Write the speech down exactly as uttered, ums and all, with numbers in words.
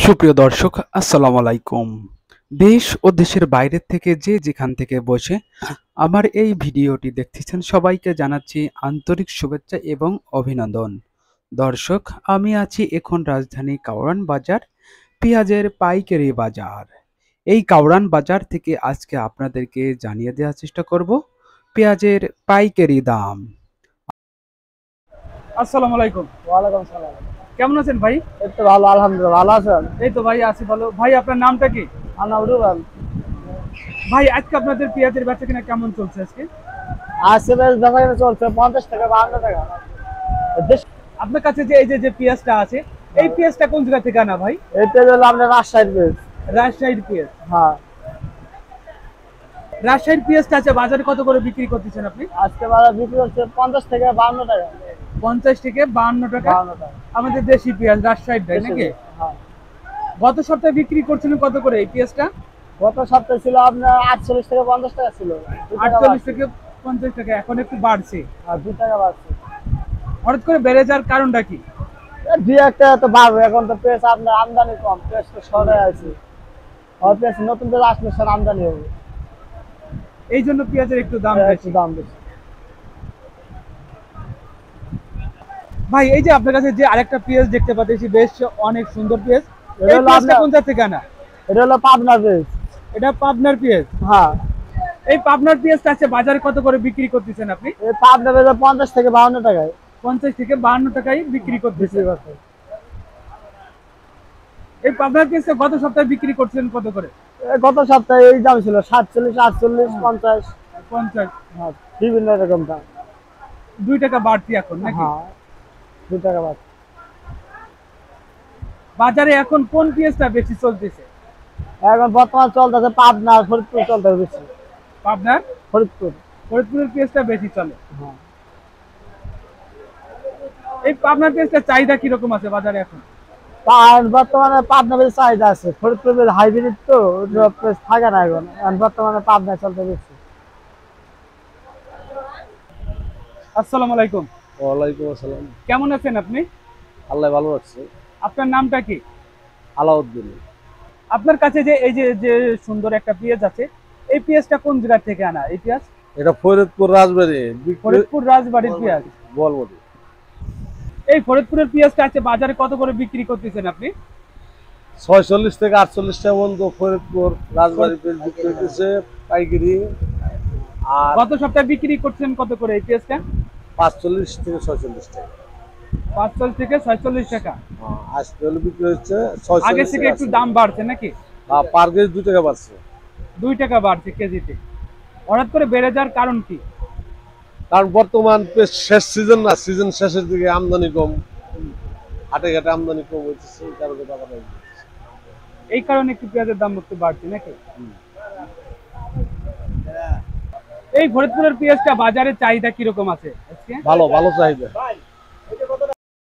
সুপ্রিয় দর্শক, আসসালামু আলাইকুম। দেশ ও দেশের বাইরের থেকে যে যেখান থেকে বসে আমার এই ভিডিওটি দেখতেছেন সবাইকে জানাচ্ছি আন্তরিক শুভেচ্ছা এবং অভিনন্দন। দর্শক, আমি আছি এখন রাজধানী কাউরান বাজার, পেঁয়াজের পাইকারি বাজার। এই কাউরান বাজার থেকে আজকে আপনাদেরকে জানিয়ে দেওয়ার চেষ্টা করব পেঁয়াজের পাইকারি দাম। আসসালামু আলাইকুম। ওয়ালাইকুম সালাম। কেমন আছেন ভাই? এই তো ভালো, আলহামদুলিল্লাহ। ভালো আছেন? এই তো ভাই আছি ভালো। ভাই আপনার নামটা কি? আমার নাম রুবেল। ভাই আজকে আপনাদের পেঁয়াজের বেচা কিনা কেমন চলছে আজকে? আজকে বেশ বেচা কিনা চলছে পঞ্চাশ টাকা বাহান্ন টাকা। দেশ আপনার কাছে যে এই যে যে পেঁয়াজটা আছে, এই পেঁয়াজটা কোন জায়গা থেকে আনা ভাই? এটা হলো আপনার রাজশাহীর পেঁয়াজ। রাজশাহীর পেঁয়াজ। হ্যাঁ, রাজশাহীর পেঁয়াজটা আছে বাজারে কত করে বিক্রি করতেছেন আপনি? আজকে বাজার বিক্রি হচ্ছে পঞ্চাশ থেকে বাহান্ন টাকা। পঞ্চাশ থেকে বাহান্ন টাকা। বাহান্ন টাকা আমাদের দেশি পেঁয়াজ রাজশাহীর তাই নাকি? হ্যাঁ। গত সপ্তাহে বিক্রি করছিলেন কত করে এই পেঁয়াজটা? গত সপ্তাহে ছিল আপনার আটচল্লিশ থেকে পঞ্চাশ টাকা ছিল। দুই টাকা আটচল্লিশ বাড়ছে। থেকে পঞ্চাশ টাকা, এখন একটু বাড়ছে। আর দুই টাকা বাড়ছে। হঠাৎ করে বেড়ে যাওয়ার কারণটা কি? এই দুই একটা তো বাড়বে, এখন তো পেঁয়াজ আপনার আমদানি কম, পেঁয়াজ তো শহরে আছে। আর পেঁয়াজ নতুন পেঁয়াজ আসলে স্যার আমদানি হবে, এই জন্য পেঁয়াজের একটু দাম একটু বেশি। দাম বেশি। ভাই এই যে আপনার কাছে যে আরেকটা পেঁয়াজ দেখতে পাচ্ছি, বেশ অনেক সুন্দর পেঁয়াজ। এটা এই হলো পেঁয়াজটা আপনার- কোন জায়গা থেকে আনা? এটা হলো পাবনা পেঁয়াজ। এটা পাবনার পেঁয়াজ। হ্যাঁ, এই পাবনার পেঁয়াজটা আছে বাজারে কত করে বিক্রি করতেছেন আপনি? এই পাবনা পেঁয়াজ পঞ্চাশ থেকে বাহান্ন টাকায় পঞ্চাশ থেকে বাহান্ন টাকায় বিক্রি করতেছেন। বিক্রি করছে। এই পাবনার পেঁয়াজটা গত সপ্তাহে বিক্রি করছেন কত করে? এই গত সপ্তাহে এই দাম ছিল সাতচল্লিশ আটচল্লিশ পঞ্চাশ। পঞ্চাশ। হ্যাঁ, বিভিন্ন রকম দাম। দুই টাকা বাড়তি এখন নাকি? হ্যাঁ, দু টাকা বাদ। বাজারে এখন কোন পেঁয়াজটা বেশি চলতেছে? এখন বর্তমান চলতেছে পাবনা আর ফরিদপুর চলতেছে বেশি। পাবনার ফরিদপুর। ফরিদপুরের পেঁয়াজটা বেশি চলে। হ্যাঁ, এই পাবনার পেঁয়াজটা চাহিদা কিরকম আছে বাজারে এখন? আর বর্তমানে পাবনা পেঁয়াজ চাহিদা আছে, ফরিদপুর পেঁয়াজ হাইব্রিড তো ওটা পেঁয়াজ থাকে না এখন। এখন বর্তমানে পাবনা চলতে বেশি। আসসালামু আলাইকুম। ওয়ালাইকুম আসসালাম। কেমন আছেন আপনি? আল্লাহ ভালো রাখছে। আপনার নামটা কি? আলাউদ্দিন। আপনার কাছে যে এই যে যে সুন্দর একটা পেঁয়াজ আছে, এই পেঁয়াজটা কোন জায়গা থেকে আনা এই পেঁয়াজ? এটা ফরিদপুর রাজবাড়ি ফরিদপুর রাজবাড়ির পেঁয়াজ। বলবো। এই ফরিদপুরের পেঁয়াজটা আছে বাজারে কত করে বিক্রি করতেছেন আপনি? ছয়চল্লিশ থেকে আটচল্লিশ টাকা পর্যন্ত ফরিদপুর রাজবাড়ি পেঁয়াজ বিক্রি হইতেছে পাইকারি। আর গত সপ্তাহে বিক্রি করছেন কত করে এই পেঁয়াজটা? পাঁচচল্লিশ থেকে ছয়চল্লিশ টাকা। পাঁচচল্লিশ থেকে ছয়চল্লিশ টাকা। হ্যাঁ, আজকে হলো বিক্রি হচ্ছে আগে ছয়চল্লিশ থেকে থেকে একটু দাম বাড়ছে নাকি? পার কেজি দুই টাকা বাড়ছে। দুই টাকা বাড়ছে কেজিতে। হঠাৎ করে বেড়ে যাওয়ার কারণ কি? কারণ বর্তমান পেঁয়াজ শেষ সিজন না, সিজন শেষের দিকে আমদানি কম, হাটে ঘাটে আমদানি কম হইতেছে, এই কারণে টাকা নাই। এই কারণে একটু পেঁয়াজের দাম একটু বাড়ছে নাকি? এই ফরিদপুরের পেঁয়াজটা বাজারে চাহিদা কিরকম আছে আজকে? ভালো ভালো চাহিদা।